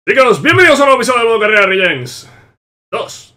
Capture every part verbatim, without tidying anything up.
Chicos, bienvenidos a un nuevo episodio de modo Carrera Regens dos.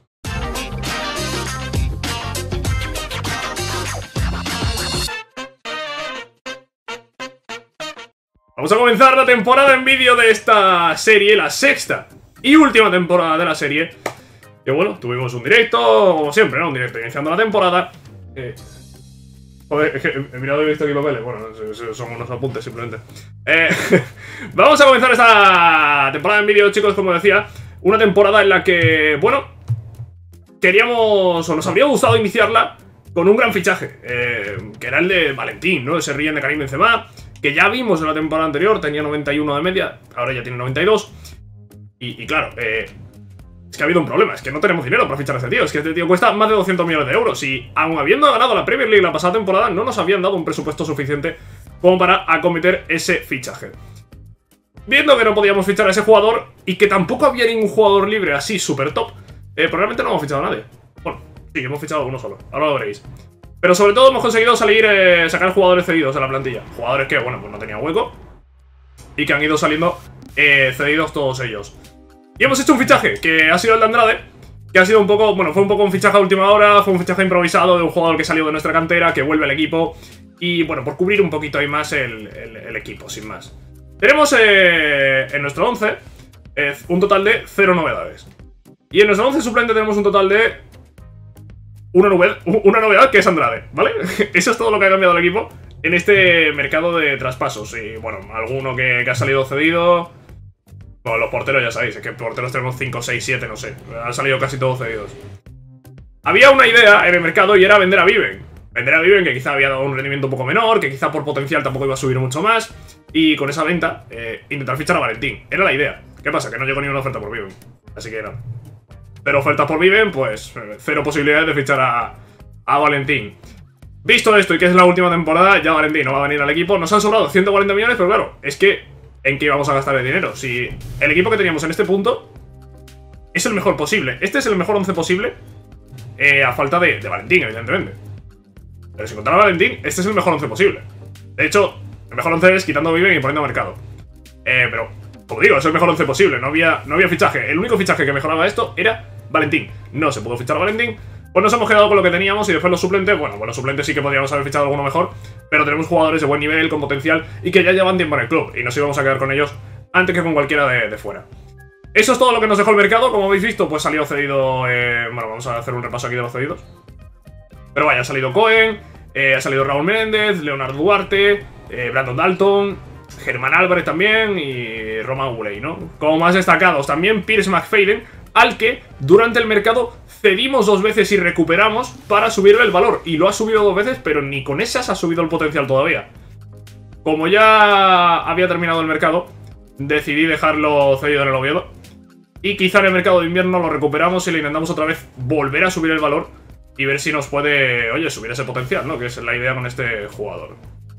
Vamos a comenzar la temporada en vídeo de esta serie, la sexta y última temporada de la serie. Que bueno, tuvimos un directo, como siempre, ¿no? Un directo iniciando la temporada. Eh... Joder, es que he mirado y he visto aquí papeles. Bueno, son unos apuntes simplemente. Eh, vamos a comenzar esta temporada en vídeo, chicos, como decía. Una temporada en la que, bueno, queríamos, o nos habría gustado iniciarla con un gran fichaje, eh, que era el de Valentín, ¿no? Ese Regen de Karim Benzema, que ya vimos en la temporada anterior, tenía noventa y uno de media, ahora ya tiene noventa y dos. Y, y claro, eh... es que ha habido un problema, es que no tenemos dinero para fichar a este tío. Es que este tío cuesta más de doscientos millones de euros. Y aun habiendo ganado la Premier League la pasada temporada, no nos habían dado un presupuesto suficiente como para acometer ese fichaje. Viendo que no podíamos fichar a ese jugador y que tampoco había ningún jugador libre así super top, eh, probablemente no hemos fichado a nadie. Bueno, sí, hemos fichado a uno solo, ahora lo veréis. Pero sobre todo hemos conseguido salir, eh, sacar jugadores cedidos de la plantilla. Jugadores que, bueno, pues no tenían hueco y que han ido saliendo eh, cedidos todos ellos. Y hemos hecho un fichaje, que ha sido el de Andrade, que ha sido un poco, bueno, fue un poco un fichaje a última hora, fue un fichaje improvisado de un jugador que salió de nuestra cantera, que vuelve al equipo, y bueno, por cubrir un poquito ahí más el, el, el equipo, sin más. Tenemos eh, en nuestro once eh, un total de cero novedades. Y en nuestro once suplente tenemos un total de una novedad, una novedad que es Andrade, ¿vale? Eso es todo lo que ha cambiado el equipo en este mercado de traspasos. Y bueno, alguno que, que ha salido cedido. Bueno, los porteros ya sabéis, es que porteros tenemos cinco, seis, siete, no sé. Han salido casi todos cedidos. Había una idea en el mercado y era vender a Viven. Vender a Viven, que quizá había dado un rendimiento un poco menor, que quizá por potencial tampoco iba a subir mucho más. Y con esa venta, eh, intentar fichar a Valentín. Era la idea. ¿Qué pasa? Que no llegó ni una oferta por Viven. Así que no. Pero ofertas por Viven, pues cero posibilidades de fichar a, a Valentín. Visto esto y que es la última temporada, ya Valentín no va a venir al equipo. Nos han sobrado ciento cuarenta millones, pero claro, es que ¿en qué íbamos a gastar el dinero? Si el equipo que teníamos en este punto es el mejor posible. Este es el mejor once posible, eh, a falta de, de Valentín, evidentemente. Pero si contara a Valentín, este es el mejor once posible. De hecho, el mejor once es quitando a Viven y poniendo a Mercado. Eh, pero, como digo, es el mejor once posible. No había, no había fichaje. El único fichaje que mejoraba esto era Valentín. No se pudo fichar a Valentín. Pues nos hemos quedado con lo que teníamos y después los suplentes, bueno, pues los suplentes sí que podríamos haber fichado alguno mejor, pero tenemos jugadores de buen nivel, con potencial y que ya llevan tiempo en el club y nos íbamos a quedar con ellos antes que con cualquiera de, de fuera. Eso es todo lo que nos dejó el mercado. Como habéis visto, pues salió cedido, eh, bueno, vamos a hacer un repaso aquí de los cedidos. Pero vaya, ha salido Cohen, eh, ha salido Raúl Méndez, Leonardo Duarte, eh, Brandon Dalton, Germán Álvarez también y Roman Guley, ¿no? Como más destacados también Piers McFadden, al que durante el mercado cedimos dos veces y recuperamos para subirle el valor. Y lo ha subido dos veces, pero ni con esas ha subido el potencial todavía. Como ya había terminado el mercado, decidí dejarlo cedido en el Oviedo. Y quizá en el mercado de invierno lo recuperamos y le intentamos otra vez volver a subir el valor y ver si nos puede, oye, subir ese potencial, ¿no? Que es la idea con este jugador.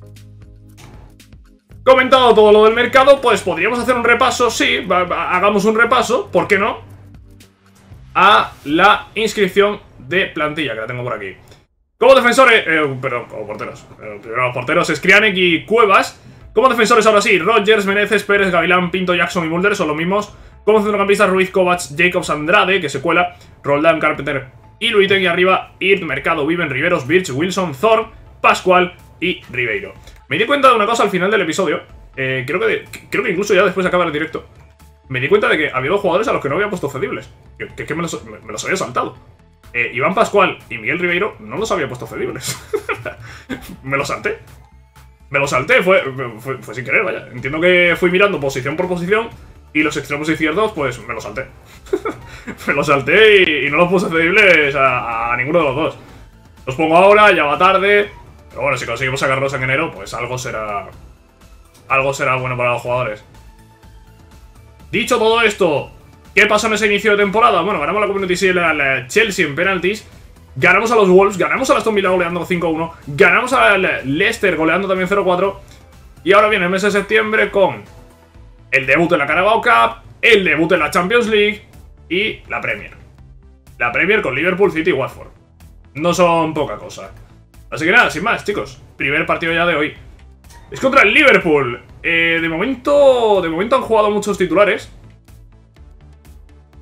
Comentado todo lo del mercado, pues podríamos hacer un repaso, sí, hagamos un repaso, ¿por qué no? A la inscripción de plantilla, que la tengo por aquí. Como defensores, eh, perdón, como porteros. Eh, primero los porteros, Skrianek y Cuevas. Como defensores ahora sí, Rodgers, Meneses, Pérez, Gavilán, Pinto, Jackson y Mulder son los mismos. Como centrocampistas, Ruiz, Kovacs, Jacobs, Andrade, que se cuela, Roldán, Carpenter y Luitegui arriba, Irt, Mercado, Viven, Riveros, Birch, Wilson, Thorn, Pascual y Ribeiro. Me di cuenta de una cosa al final del episodio, eh, creo, que de, creo que incluso ya después de acabar el directo. Me di cuenta de que había dos jugadores a los que no había puesto cedibles. Que, que, que me, los, me, me los había saltado. Eh, Iván Pascual y Miguel Ribeiro no los había puesto cedibles. Me los salté. Me los salté, fue, fue, fue sin querer, vaya. Entiendo que fui mirando posición por posición y los extremos izquierdos, pues me los salté. Me los salté y, y no los puse cedibles a, a ninguno de los dos. Los pongo ahora, ya va tarde. Pero bueno, si conseguimos sacarlos en enero, pues algo será... Algo será bueno para los jugadores. Dicho todo esto, ¿qué pasó en ese inicio de temporada? Bueno, ganamos la Community Shield al Chelsea en penaltis, ganamos a los Wolves, ganamos a Aston Villa goleando cinco uno, ganamos al Leicester goleando también cero cuatro, y ahora viene el mes de septiembre con el debut en la Carabao Cup, el debut en la Champions League y la Premier. La Premier con Liverpool, City y Watford. No son poca cosa. Así que nada, sin más, chicos, primer partido ya de hoy. Es contra el Liverpool. Eh, de momento, de momento han jugado muchos titulares.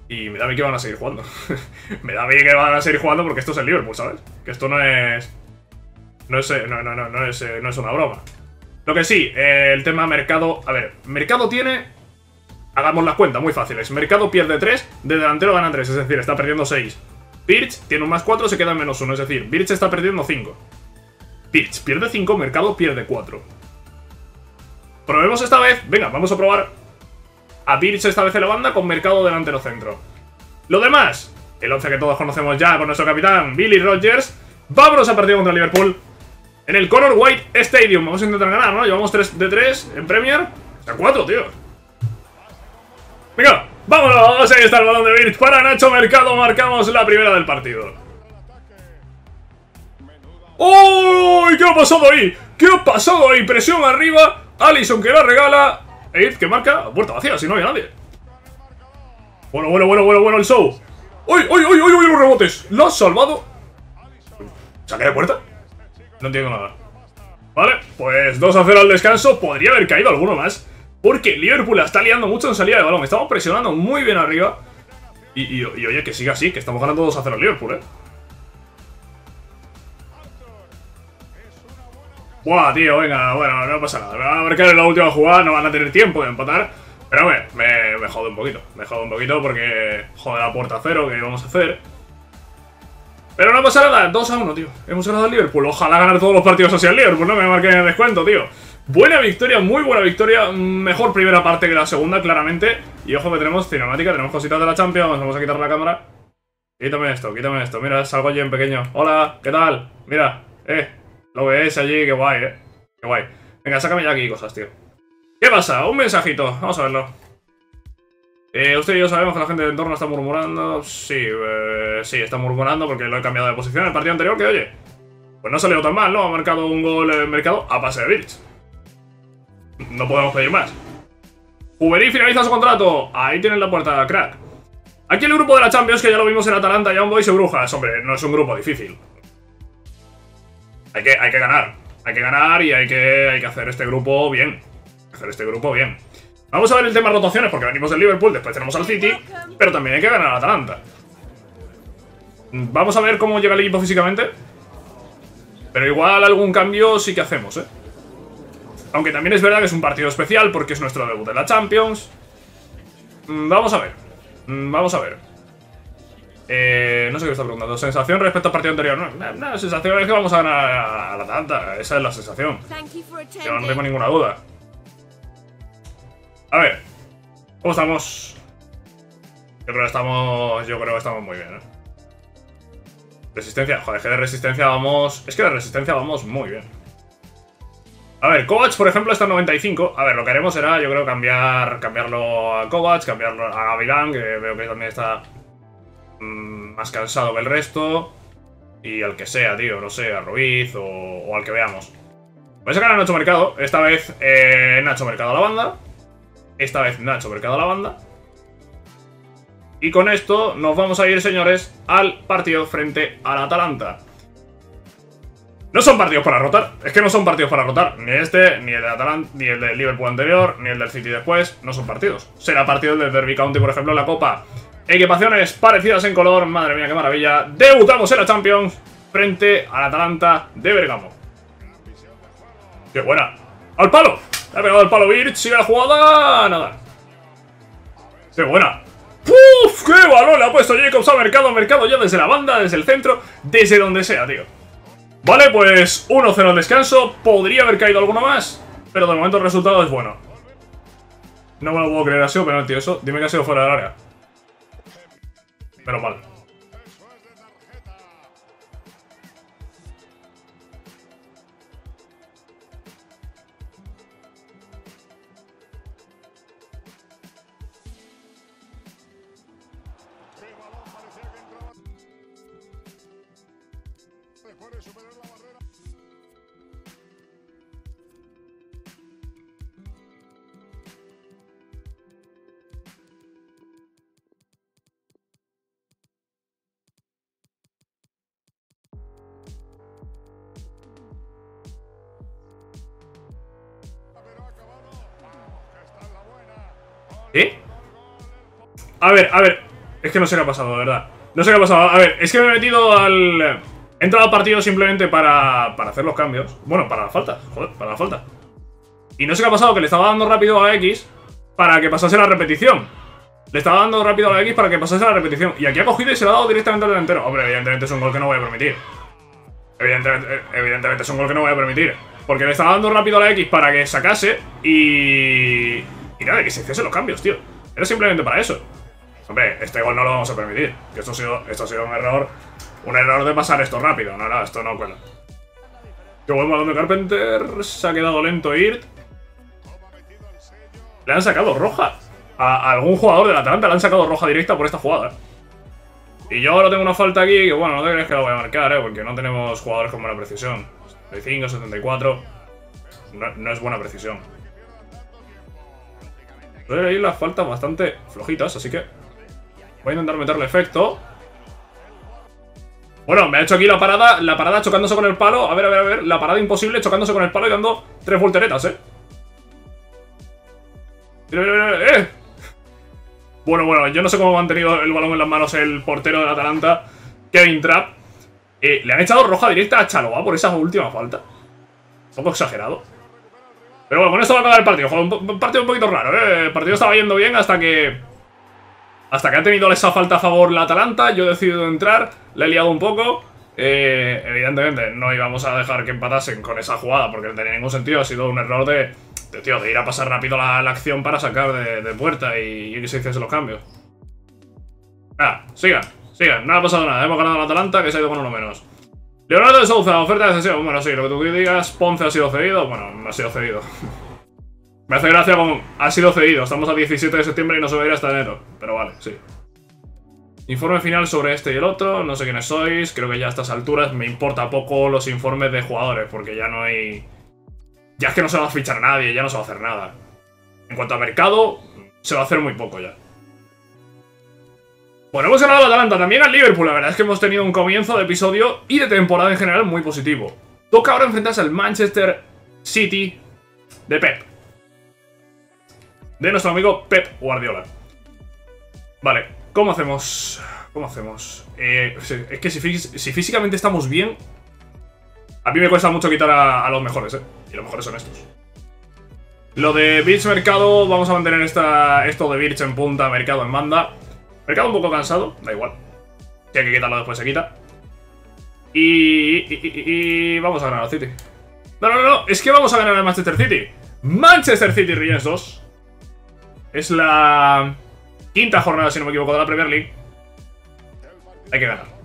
Y me da bien que van a seguir jugando. Me da bien que van a seguir jugando porque esto es el Liverpool, ¿sabes? Que esto no es... No es, no, no, no, no es, no es una broma. Lo que sí, eh, el tema mercado... A ver, mercado tiene... Hagamos las cuentas, muy fáciles. Mercado pierde tres, de delantero gana tres, es decir, está perdiendo seis. Birch tiene un más cuatro, se queda en menos uno, es decir, Birch está perdiendo cinco. Birch pierde cinco, Mercado pierde cuatro. Probemos esta vez, venga, vamos a probar a Birch esta vez en la banda con Mercado delantero centro. Lo demás, el once que todos conocemos ya con nuestro capitán Billy Rodgers. Vámonos a partido contra Liverpool en el Conor White Stadium. Vamos a intentar ganar, ¿no? Llevamos tres de tres en Premier. O sea, cuatro, tío. Venga, vámonos. Ahí está el balón de Birch para Nacho Mercado. Marcamos la primera del partido. ¡Oh! ¿Qué ha pasado ahí? ¿Qué ha pasado ahí? Presión arriba. Alisson que la regala. Eid que marca. Puerta vacía, si no hay nadie. Bueno, bueno, bueno, bueno, bueno el show. ¡Uy, uy, uy, uy, uy! Los rebotes. ¿Lo has salvado? ¿Saque de puerta? No entiendo nada. Vale, pues dos a cero al descanso. Podría haber caído alguno más, porque Liverpool la está liando mucho en salida de balón. Estamos presionando muy bien arriba. Y, y, y oye, que siga así, que estamos ganando dos a cero al Liverpool, eh. Buah, tío, venga, bueno, no pasa nada. Me van a marcar en la última jugada, no van a tener tiempo de empatar. Pero me, me, me jode un poquito. Me jode un poquito porque jode la puerta a cero que vamos a hacer. Pero no pasa nada, dos a uno, tío. Hemos ganado al Liverpool. Ojalá ganar todos los partidos así al Liverpool, no me marquen el descuento, tío. Buena victoria, muy buena victoria. Mejor primera parte que la segunda, claramente. Y ojo que tenemos cinemática, tenemos cositas de la Champions. Vamos a quitar la cámara. Quítame esto, quítame esto. Mira, salgo allí en pequeño. Hola, ¿qué tal? Mira, eh. Lo ves allí, qué guay, eh. Qué guay. Venga, sácame ya aquí cosas, tío. ¿Qué pasa? Un mensajito. Vamos a verlo. Eh, usted y yo sabemos que la gente del entorno está murmurando. Sí, eh, sí, está murmurando porque lo he cambiado de posición en el partido anterior. Que oye, pues no ha salido tan mal, ¿no? Ha marcado un gol en Mercado a pase de Birch. No podemos pedir más. Juvenil finaliza su contrato. Ahí tienen la puerta, crack. Aquí el grupo de la Champions, que ya lo vimos en Atalanta, Young Boys y Brujas. Hombre, no es un grupo difícil. Hay que, hay que ganar. Hay que ganar y hay que, hay que hacer este grupo bien. Hacer este grupo bien. Vamos a ver el tema de rotaciones, porque venimos del Liverpool, después tenemos al City, pero también hay que ganar al Atalanta. Vamos a ver cómo llega el equipo físicamente. Pero igual algún cambio sí que hacemos, ¿eh? Aunque también es verdad que es un partido especial, porque es nuestro debut en la Champions. Vamos a ver. Vamos a ver. Eh, no sé qué está preguntando. ¿Sensación respecto al partido anterior? No, no, no, la sensación es que vamos a ganar a la Atalanta. Esa es la sensación. Yo no tengo ninguna duda. A ver, ¿cómo estamos? Yo creo que estamos. Yo creo que estamos muy bien, ¿eh? Resistencia, joder, que de resistencia vamos. Es que de resistencia vamos muy bien. A ver, Kovac, por ejemplo, está en noventa y cinco. A ver, lo que haremos será, yo creo, cambiar. Cambiarlo a Kovac, cambiarlo a Gavilán, que veo que también está mmm, más cansado que el resto. Y al que sea, tío, no sé, a Ruiz o, o al que veamos. Voy a sacar a Nacho Mercado. Esta vez eh, Nacho Mercado a la banda. Esta vez Nacho Mercado a la banda. Y con esto nos vamos a ir, señores, al partido frente al Atalanta. No son partidos para rotar. Es que no son partidos para rotar. Ni este, ni el de Atalanta, ni el del Liverpool anterior, ni el del City después. No son partidos. Será partido del Derby County, por ejemplo, en la Copa. Equipaciones parecidas en color. Madre mía, qué maravilla. Debutamos en la Champions frente al Atalanta de Bergamo. ¡Qué buena! ¡Al palo! Le ha pegado el palo Birch, sigue la jugada. Nada. ¡Qué buena! ¡Uf! ¡Qué balón le ha puesto Jacobs a Mercado! Mercado ya desde la banda, desde el centro, desde donde sea, tío. Vale, pues uno cero al descanso. Podría haber caído alguno más, pero de momento el resultado es bueno. No me lo puedo creer, ha sido penalti eso. Dime que ha sido fuera del área. Menos mal. ¿Eh? A ver, a ver. Es que no sé qué ha pasado, de verdad. No sé qué ha pasado. A ver, es que me he metido al... He entrado al partido simplemente para, para hacer los cambios. Bueno, para la falta. Joder, para la falta. Y no sé qué ha pasado, que le estaba dando rápido a la X para que pasase la repetición. Le estaba dando rápido a la X para que pasase la repetición. Y aquí ha cogido y se lo ha dado directamente al delantero. Hombre, evidentemente es un gol que no voy a permitir. Evidentemente, evidentemente es un gol que no voy a permitir. Porque le estaba dando rápido a la X para que sacase y... Y nada, que se hiciese los cambios, tío. Era simplemente para eso. Hombre, este gol no lo vamos a permitir. Que esto ha sido, esto ha sido un error. Un error de pasar esto rápido. No, no, esto no cuela. Qué buen balón de Carpenter. Se ha quedado lento Irt. Le han sacado roja. A, a algún jugador del Atalanta le han sacado roja directa por esta jugada. Y yo ahora tengo una falta aquí que, bueno, no te crees que la voy a marcar, ¿eh? Porque no tenemos jugadores con buena precisión. setenta y cinco, setenta y cuatro. No, no es buena precisión. Pueden ir las faltas bastante flojitas, así que voy a intentar meterle efecto. Bueno, me ha hecho aquí la parada, la parada chocándose con el palo. A ver, a ver, a ver, la parada imposible chocándose con el palo y dando tres volteretas, ¿eh? ¡Eh! Bueno, bueno, yo no sé cómo ha mantenido el balón en las manos el portero del Atalanta, Kevin Trapp. Eh, le han echado roja directa a Chalobah por esa última falta. Un poco exagerado. Pero bueno, con esto va a acabar el partido. Joder, un partido un poquito raro, ¿eh? El partido estaba yendo bien hasta que... Hasta que ha tenido esa falta a favor la Atalanta. Yo he decidido entrar, le he liado un poco. Eh, evidentemente no íbamos a dejar que empatasen con esa jugada porque no tenía ningún sentido. Ha sido un error de... de tío, de ir a pasar rápido la, la acción para sacar de, de puerta y, y que se hiciesen los cambios. Nada, sigan, sigan. No ha pasado nada. Hemos ganado a la Atalanta, que se ha ido con uno menos. Leonardo de Souza, oferta de cesión. Bueno, sí, lo que tú digas. Ponce ha sido cedido. Bueno, no ha sido cedido. Me hace gracia con... Ha sido cedido. Estamos a diecisiete de septiembre y no se va a ir hasta enero. Pero vale, sí. Informe final sobre este y el otro. No sé quiénes sois. Creo que ya a estas alturas me importa poco los informes de jugadores. Porque ya no hay... Ya es que no se va a fichar a nadie. Ya no se va a hacer nada. En cuanto a mercado, se va a hacer muy poco ya. Bueno, hemos ganado al Atalanta, también al Liverpool. La verdad es que hemos tenido un comienzo de episodio y de temporada en general muy positivo. Toca ahora enfrentarse al Manchester City de Pep. De nuestro amigo Pep Guardiola. Vale, ¿cómo hacemos? ¿Cómo hacemos? Eh, es que si, si físicamente estamos bien, a mí me cuesta mucho quitar a, a los mejores, ¿eh? Y los mejores son estos. Lo de Birch Mercado, vamos a mantener esta, esto de Birch en punta, Mercado en banda. Mercado un poco cansado, da igual. Si hay que quitarlo después se quita. Y, y, y, y vamos a ganar al City. No, no, no, es que vamos a ganar al Manchester City. Manchester City Riens dos. Es la quinta jornada, si no me equivoco, de la Premier League. Hay que ganar.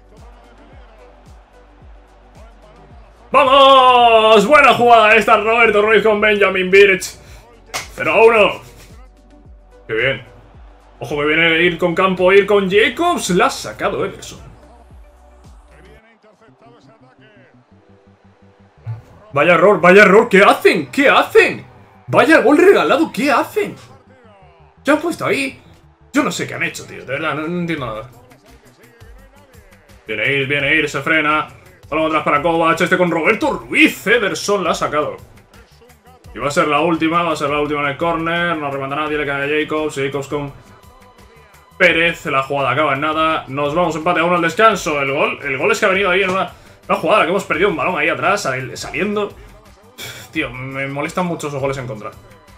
¡Vamos! Buena jugada esta, Roberto Ruiz con Benjamin Birch. cero a uno. Qué bien. Ojo que viene ir con campo, ir con Jacobs. La ha sacado Ederson. Vaya error, vaya error. ¿Qué hacen? ¿Qué hacen? Vaya gol regalado. ¿Qué hacen? ¿Qué han puesto ahí? Yo no sé qué han hecho, tío. De verdad, no, no entiendo nada. Viene ir, viene ir, se frena. Balón atrás para Kovac. Este con Roberto Ruiz. Ederson la ha sacado. Y va a ser la última. Va a ser la última en el córner. No remata nadie. Le cae a Jacobs. Jacobs con Pérez. La jugada acaba en nada. Nos vamos empate a uno al descanso. El gol. El gol es que ha venido ahí en una, una jugada que hemos perdido un balón ahí atrás. Saliendo. Tío, me molestan mucho esos goles en contra.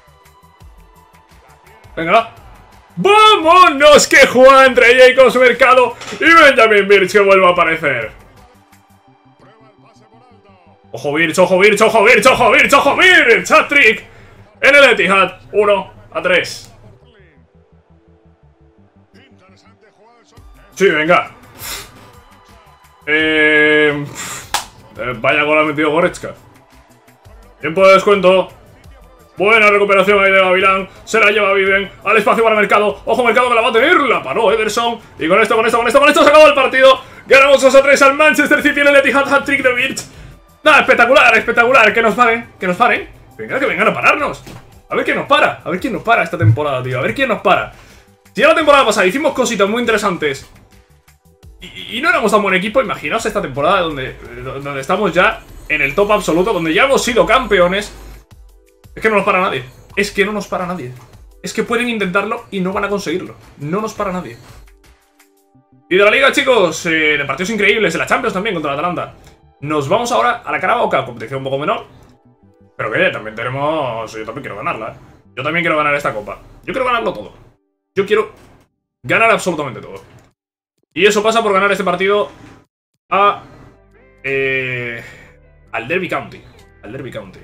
Venga. ¡Vámonos! ¡Qué jugada entre Jacobs Mercado y Benjamin Birch que vuelve a aparecer! ¡Ojo Birch, ojo Birch, ojo Birch, ojo Birch, ojo Birch! ¡Hat-trick! En el Etihad. uno a tres. Sí, venga. Eh, eh, vaya gol ha metido Goretzka. Tiempo de descuento. Buena recuperación ahí de Gavilán. Se la lleva Viven al espacio para Mercado. Ojo Mercado que la va a tener. La paró Ederson. Y con esto, con esto, con esto, con esto se acabó el partido. Ganamos dos a tres al Manchester City en el Etihad. Hat-trick de Birch. Nada, espectacular, espectacular. Que nos paren, que nos paren. Venga, que vengan a pararnos. A ver quién nos para. A ver quién nos para esta temporada, tío. A ver quién nos para. Si ya la temporada pasada hicimos cositas muy interesantes y, y no éramos tan buen equipo, imaginaos esta temporada donde, donde estamos ya en el top absoluto, donde ya hemos sido campeones. Es que no nos para nadie. Es que no nos para nadie. Es que pueden intentarlo y no van a conseguirlo. No nos para nadie. Y de la liga, chicos, eh, de partidos increíbles, de la Champions también contra el Atalanta. Nos vamos ahora a la Carabao Cup, competición un poco menor. Pero que también tenemos... Yo también quiero ganarla, ¿eh? Yo también quiero ganar esta copa. Yo quiero ganarlo todo. Yo quiero ganar absolutamente todo. Y eso pasa por ganar este partido a... Eh, al Derby County. Al Derby County.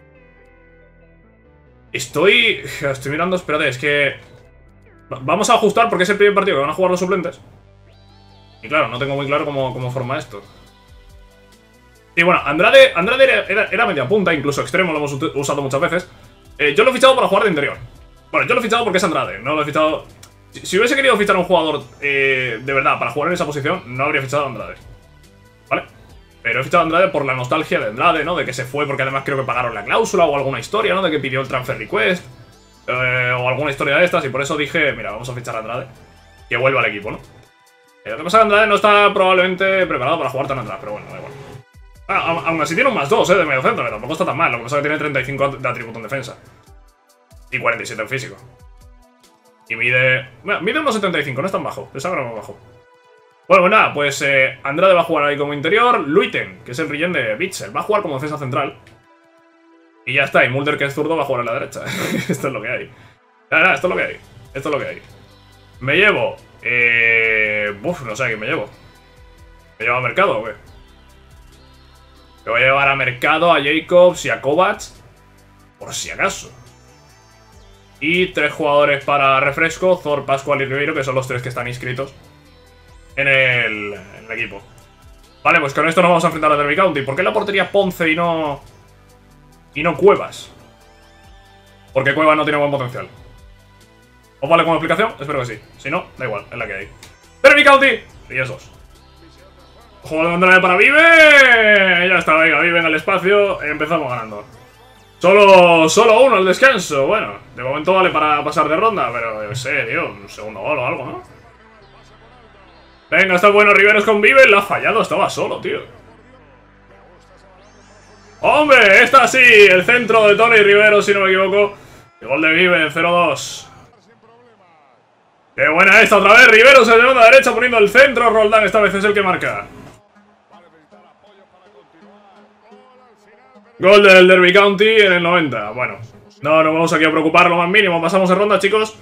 Estoy... Estoy mirando, espérate, es que... Vamos a ajustar porque es el primer partido que van a jugar los suplentes. Y claro, no tengo muy claro cómo, cómo forma esto. Y bueno, Andrade, Andrade era, era, era media punta, incluso extremo, lo hemos usado muchas veces. eh, Yo lo he fichado para jugar de interior. Bueno, yo lo he fichado porque es Andrade, no lo he fichado... Si, si hubiese querido fichar a un jugador eh, de verdad para jugar en esa posición, no habría fichado a Andrade, ¿vale? Pero he fichado a Andrade por la nostalgia de Andrade, ¿no? De que se fue porque además creo que pagaron la cláusula o alguna historia, ¿no? De que pidió el transfer request eh, o alguna historia de estas, y por eso dije, mira, vamos a fichar a Andrade, que vuelva al equipo, ¿no? Eh, lo que pasa es que Andrade no está probablemente preparado para jugar tan atrás, pero bueno, da igual. Ah, aún así tiene un más dos, eh, de medio centro, que tampoco está tan mal. Lo que pasa es que tiene treinta y cinco de atributo en defensa y cuarenta y siete en físico. Y mide... Bueno, mide unos setenta y cinco, no es tan bajo, es ahora más bajo. Bueno, pues nada, pues eh, Andrade va a jugar ahí como interior. Luiten, que es el rellén de Bitzel, va a jugar como defensa central. Y ya está, y Mulder, que es zurdo, va a jugar a la derecha. Esto es lo que hay. Nada, nada, esto es lo que hay. Esto es lo que hay. Me llevo... Eh... Uf, no sé a quién me llevo. ¿Me llevo a Mercado o qué? Me voy a llevar a Mercado, a Jacobs y a Kovacs, por si acaso. Y tres jugadores para refresco, Thor, Pascual y Ribeiro, que son los tres que están inscritos en el, en el equipo. Vale, pues con esto nos vamos a enfrentar a Derby County. ¿Por qué la portería Ponce y no... y no Cuevas? Porque Cuevas no tiene buen potencial. ¿Os vale como explicación? Espero que sí. Si no, da igual, es la que hay. Derby County y esos. Juego de Andrade para Vive. Ya está, venga, Vive en el espacio. Empezamos ganando. Solo, solo uno el descanso. Bueno, de momento vale para pasar de ronda, pero yo sé, tío, un segundo gol o algo, ¿no? Venga, está bueno Riveros con Vive. La ha fallado, estaba solo, tío. ¡Hombre! Está así, el centro de Tony Riveros, si no me equivoco. El gol de Vive, cero dos. ¡Qué buena esta otra vez! Riveros en segunda derecha poniendo el centro. Roldán esta vez es el que marca. Gol del Derby County en el noventa. Bueno, no nos vamos aquí a preocupar lo más mínimo. Pasamos de ronda, chicos.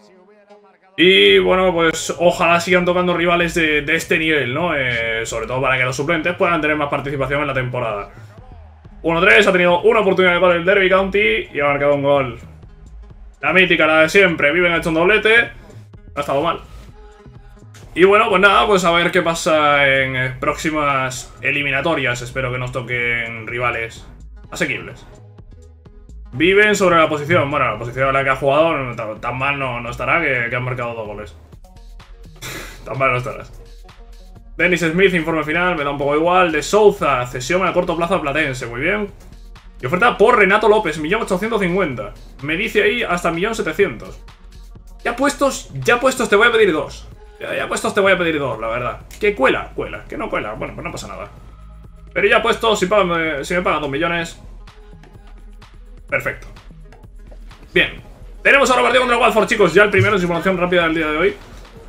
Y bueno, pues ojalá sigan tocando rivales de, de este nivel, ¿no? Eh, sobre todo para que los suplentes puedan tener más participación en la temporada. uno tres, ha tenido una oportunidad de gol el Derby County y ha marcado un gol. La mítica, la de siempre. Viven ha hecho un doblete. No ha estado mal. Y bueno, pues nada, pues a ver qué pasa en próximas eliminatorias. Espero que nos toquen rivales asequibles. Viven sobre la posición. Bueno, la posición en la que ha jugado no, tan, tan mal no, no estará, que, que han marcado dos goles. Tan mal no estarás. Dennis Smith, informe final, me da un poco igual. De Souza, cesión a corto plazo a Platense, muy bien. Y oferta por Renato López, un millón ochocientos cincuenta. Me dice ahí hasta un millón setecientos. Ya puestos, ya puestos te voy a pedir dos. Ya, ya puestos te voy a pedir dos, la verdad. Que cuela, cuela, que no cuela. Bueno, pues no pasa nada. Pero ya puestos, si, pagan, si me pagan dos millones... Perfecto. Bien. Tenemos ahora partido contra el Watford, chicos. Ya el primero en simulación rápida del día de hoy.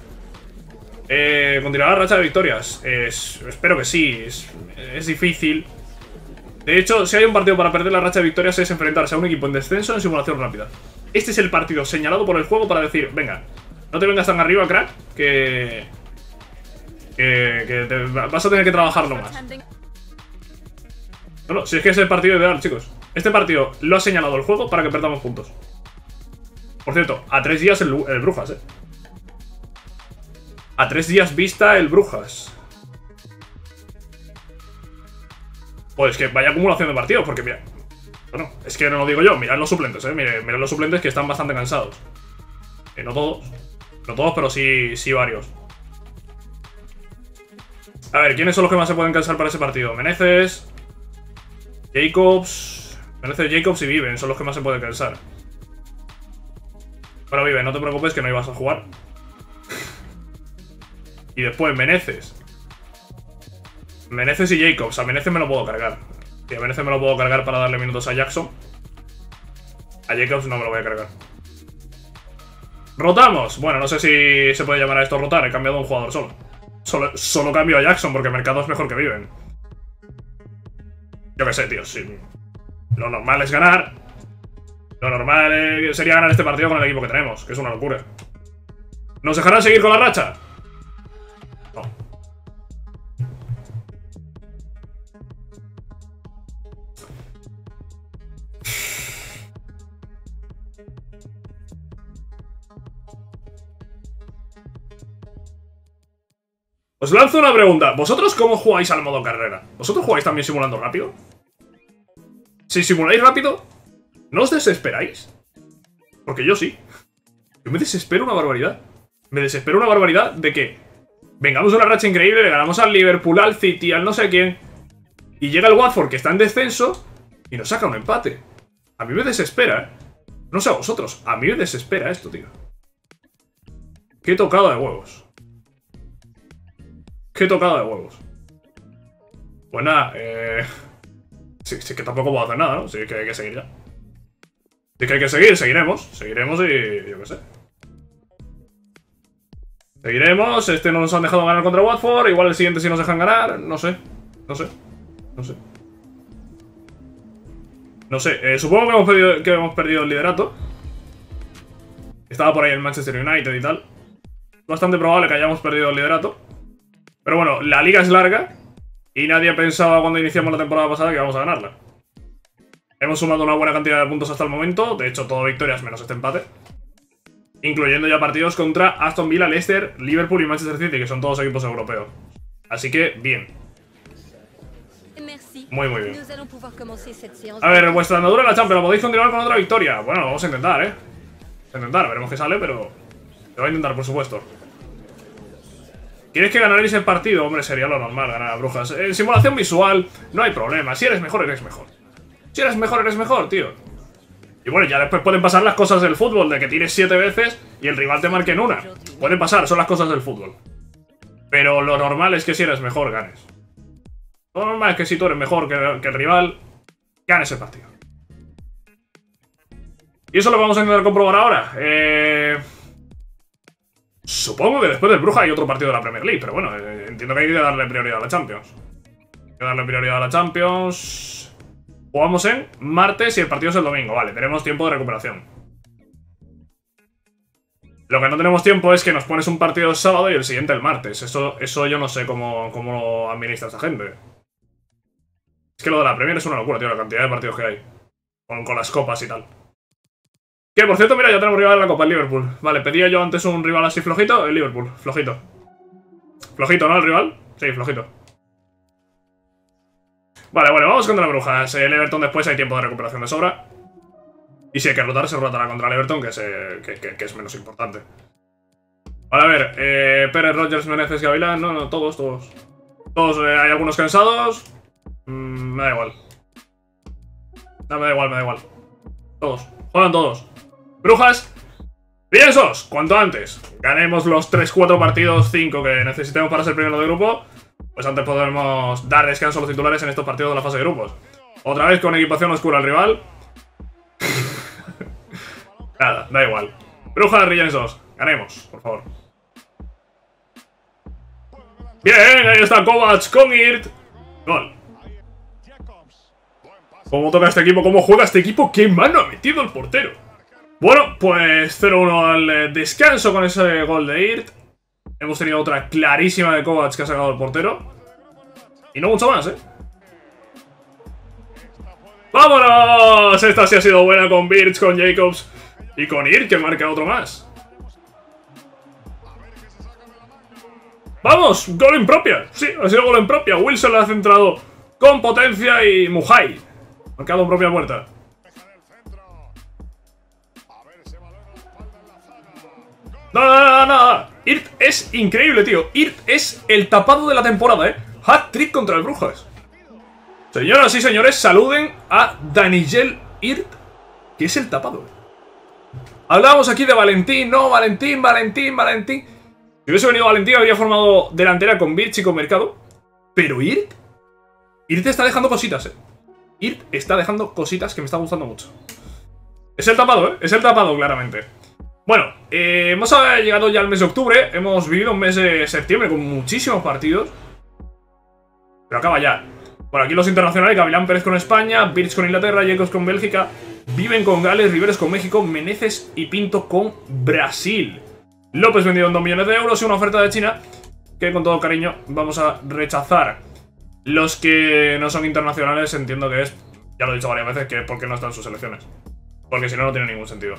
Eh, continuará la racha de victorias. Es, espero que sí. Es, es difícil. De hecho, si hay un partido para perder la racha de victorias es enfrentarse a un equipo en descenso en simulación rápida. Este es el partido señalado por el juego para decir, venga, no te vengas tan arriba, crack, que... Que, que te, vas a tener que trabajarlo más. No, no, si es que es el partido ideal, chicos. Este partido lo ha señalado el juego para que perdamos puntos. Por cierto, a tres días el, el Brujas, eh. A tres días vista el Brujas. Pues que vaya acumulación de partidos, porque mira... Bueno, es que no lo digo yo, mirad los suplentes, eh. Mirad, mirad los suplentes que están bastante cansados. Eh, no todos. No todos, pero sí, sí varios. A ver, ¿quiénes son los que más se pueden cansar para ese partido? Meneses, Jacobs... Meneses, Jacobs y Viven son los que más se pueden cansar. Bueno, Viven, no te preocupes que no ibas a jugar. Y después Meneses. Meneses y Jacobs. A Meneses me lo puedo cargar. Sí, a Meneses me lo puedo cargar para darle minutos a Jackson. A Jacobs no me lo voy a cargar. Rotamos. Bueno, no sé si se puede llamar a esto rotar. He cambiado un jugador solo. Solo, solo cambio a Jackson porque Mercado es mejor que Viven. Yo qué sé, tío. Sí. Lo normal es ganar. Lo normal eh, sería ganar este partido con el equipo que tenemos, que es una locura. ¿Nos dejarán seguir con la racha? No. Os lanzo una pregunta. ¿Vosotros cómo jugáis al modo carrera? ¿Vosotros jugáis también simulando rápido? Si simuláis rápido, ¿no os desesperáis? Porque yo sí. Yo me desespero una barbaridad. Me desespero una barbaridad de que vengamos una racha increíble, le ganamos al Liverpool, al City, al no sé quién, y llega el Watford que está en descenso y nos saca un empate. A mí me desespera, ¿eh? No sé a vosotros, a mí me desespera esto, tío. Qué tocada de huevos. Qué tocada de huevos. Pues nada, eh... Sí, sí que tampoco puedo hacer nada, ¿no? Sí que hay que seguir ya. Sí que hay que seguir, seguiremos. Seguiremos y... yo qué sé. Seguiremos, este no nos han dejado ganar contra Watford. Igual el siguiente sí nos dejan ganar. No sé, no sé, no sé. No sé, eh, supongo que hemos, perdido, que hemos perdido el liderato. Estaba por ahí el Manchester United y tal. Bastante probable que hayamos perdido el liderato. Pero bueno, la liga es larga y nadie pensaba cuando iniciamos la temporada pasada que íbamos a ganarla. Hemos sumado una buena cantidad de puntos hasta el momento. De hecho, todo victorias menos este empate. Incluyendo ya partidos contra Aston Villa, Leicester, Liverpool y Manchester City, que son todos equipos europeos. Así que, bien. Muy, muy bien. A ver, vuestra andadura en la Champions, ¿la podéis continuar con otra victoria? Bueno, vamos a intentar, ¿eh? Vamos a intentar, veremos qué sale, pero... se va a intentar, por supuesto. ¿Quieres que ganaréis el partido? Hombre, sería lo normal ganar a Brujas. En simulación visual, no hay problema. Si eres mejor, eres mejor. Si eres mejor, eres mejor, tío. Y bueno, ya después pueden pasar las cosas del fútbol, de que tires siete veces y el rival te marque en una. Pueden pasar, son las cosas del fútbol. Pero lo normal es que si eres mejor, ganes. Lo normal es que si tú eres mejor que, que el rival, ganes el partido. Y eso lo vamos a intentar comprobar ahora. Eh... Supongo que después del Bruja hay otro partido de la Premier League, pero bueno, eh, entiendo que hay que darle prioridad a la Champions. Hay que darle prioridad a la Champions... Jugamos en martes y el partido es el domingo. Vale, tenemos tiempo de recuperación. Lo que no tenemos tiempo es que nos pones un partido el sábado y el siguiente el martes. Eso, eso yo no sé cómo, cómo administra esta gente. Es que lo de la Premier es una locura, tío, la cantidad de partidos que hay. Con, con las copas y tal. Que, por cierto, mira, ya tenemos rival en la Copa, el Liverpool. Vale, pedía yo antes un rival así flojito. El Liverpool, flojito. Flojito, ¿no, el rival? Sí, flojito. Vale, bueno, vamos contra las Brujas. El Everton después hay tiempo de recuperación de sobra. Y si hay que rotar, se rotará contra el Everton, que es, eh, que, que, que es menos importante. Vale, a ver, eh, Pérez, Rogers, Menezes, Gavilán. No, no, todos, todos. Todos, eh, hay algunos cansados. Mm, me da igual. No, me da igual, me da igual. Todos, juegan todos. Brujas, piensos, cuanto antes. Ganemos los tres cuatro partidos, cinco que necesitemos para ser primero de grupo. Pues antes podremos dar descanso a los titulares en estos partidos de la fase de grupos. Otra vez con equipación oscura al rival. Nada, da igual. Brujas, Riensos, ganemos, por favor. Bien, ahí está Kovacs con Irt. Gol. ¿Cómo toca este equipo? ¿Cómo juega este equipo? ¿Qué mano ha metido el portero? Bueno, pues cero uno al eh, descanso con ese gol de Irt. Hemos tenido otra clarísima de Kovacs que ha sacado el portero. Y no mucho más, ¿eh? ¡Vámonos! Esta sí ha sido buena con Birch, con Jacobs y con Irt, que marca otro más. ¡Vamos! ¡Gol en propia! Sí, ha sido gol en propia. Wilson la ha centrado con potencia y Mujay marcado en propia puerta. No, no, no, no, no. Irt es increíble, tío. Irt es el tapado de la temporada, ¿eh? Hat-trick contra el Brujas. Señoras y señores, saluden a Danijel Irt, que es el tapado. Hablábamos aquí de Valentín, no, Valentín, Valentín, Valentín. Si hubiese venido Valentín, habría formado delantera con Birch y con Mercado. Pero Irt, Irt está dejando cositas, eh. Irt está dejando cositas que me están gustando mucho. Es el tapado, eh. Es el tapado, claramente. Bueno, eh, hemos llegado ya al mes de octubre. Hemos vivido un mes de septiembre con muchísimos partidos. Pero acaba ya. Por aquí los internacionales: Gavilán Pérez con España, Birch con Inglaterra, Jacobs con Bélgica, Viven con Gales, Riveres con México, Meneses y Pinto con Brasil. López vendido en dos millones de euros y una oferta de China que con todo cariño vamos a rechazar. Los que no son internacionales entiendo que es, ya lo he dicho varias veces, que es porque no están sus selecciones. Porque si no, no tiene ningún sentido.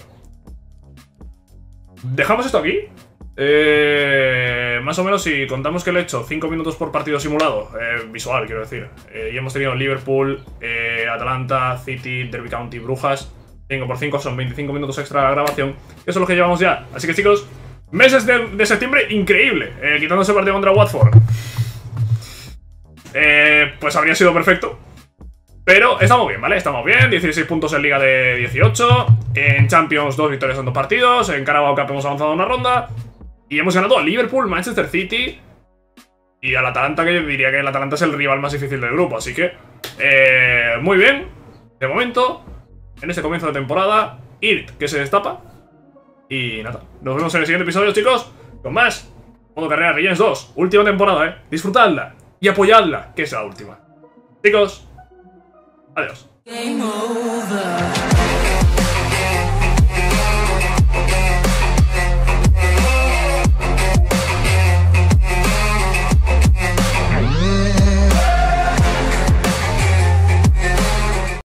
¿Dejamos esto aquí? Eh, más o menos si contamos que le he hecho cinco minutos por partido simulado, eh, visual quiero decir, eh, y hemos tenido Liverpool, eh, Atalanta, City, Derby County, Brujas, cinco por cinco son veinticinco minutos extra de grabación. Eso es lo que llevamos ya. Así que chicos, meses de, de septiembre increíble, eh, quitando ese partido contra Watford, eh, pues habría sido perfecto. Pero estamos bien, ¿vale? Estamos bien, dieciséis puntos en Liga de dieciocho. En Champions, dos victorias en dos partidos. En Carabao Cup hemos avanzado una ronda. Y hemos ganado a Liverpool, Manchester City y al Atalanta, que yo diría que el Atalanta es el rival más difícil del grupo. Así que, eh, muy bien. De momento, en este comienzo de temporada, I R T que se destapa. Y nada, nos vemos en el siguiente episodio, chicos, con más Modo Carrera Legends dos. Última temporada, ¿eh? Disfrutadla y apoyadla, que es la última. Chicos, adiós. Game over.